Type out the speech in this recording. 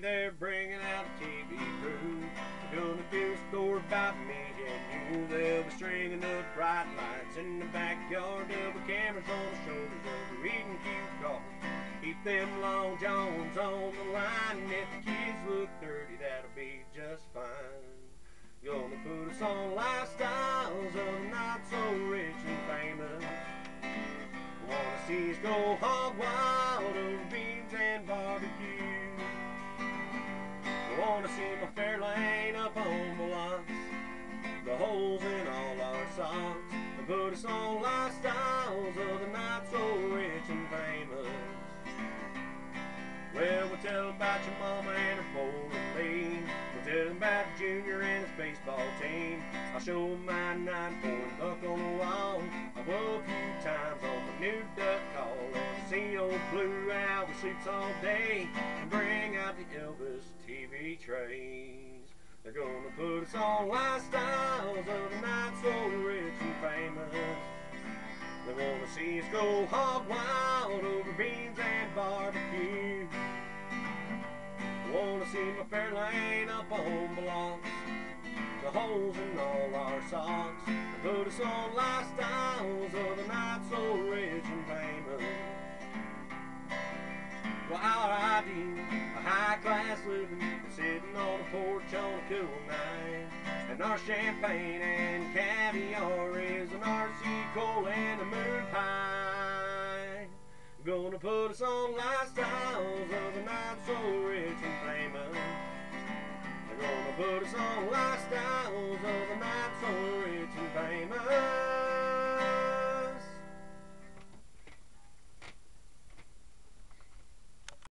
they're bringing out a TV crew. They're gonna do a story about me and you. They'll be stringing up bright lights in the backyard. There'll be cameras on the shoulders of the reading cue cards. Keep them long johns on the line, and if the kids look dirty, that'll be just fine. Gonna put us on lifestyles of the not so rich and famous. Wanna see us go hog wild over beans and barbecue. Wanna see my Fairlane up on the lots, the holes in all our socks, and put us on lifestyles of the not so rich and famous. Well, we'll tell them about your mama and her bowling league. We'll tell them about the junior and his baseball team. I'll show them my 9-point buck on the wall. I woke a few times on my new duck call. And see old Blue Owl that sleeps all day, and bring out the Elvis TV trays. They're gonna put us on lifestyles of the not so rich and famous. They wanna see us go hog wild over beans and barbecue. Wanna see my Fairlane up on blocks, the holes in all our socks, and put us on lifestyles of the not so rich and famous. Well, our ideal, a high-class living, sitting on the porch on a cool night, and our champagne and caviar is an RC coal and a moon pie. Gonna put us on lifestyles of the not so rich and famous. They're gonna put us on lifestyles